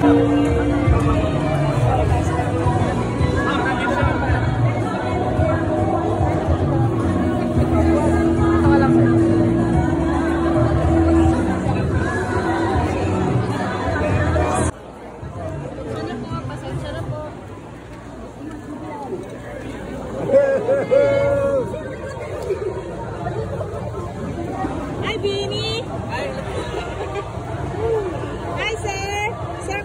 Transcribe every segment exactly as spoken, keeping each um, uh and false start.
Hi, Beanie! Hi, sir! Sir,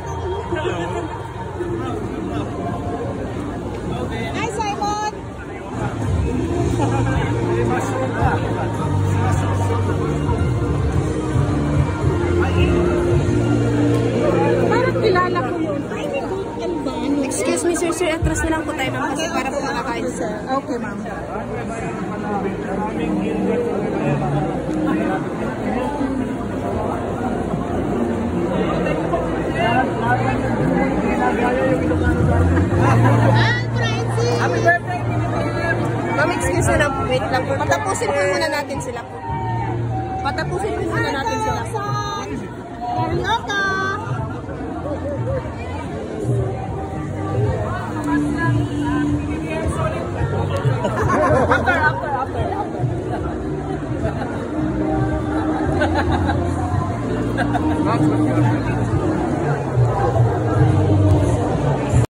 hi, Simon! Parang kilala ko yun. Ay, may good and ban. Excuse me, sir. Sir, atras na lang po tayo, ma'am. Kasi para po makakain, sir. Okay, ma'am. Happy birthday! Ma'am, excuse na lang. Wait lang po. Patapusin po muna natin sila po. Patapusin po muna natin sila. Karaoke! After, after, after, after.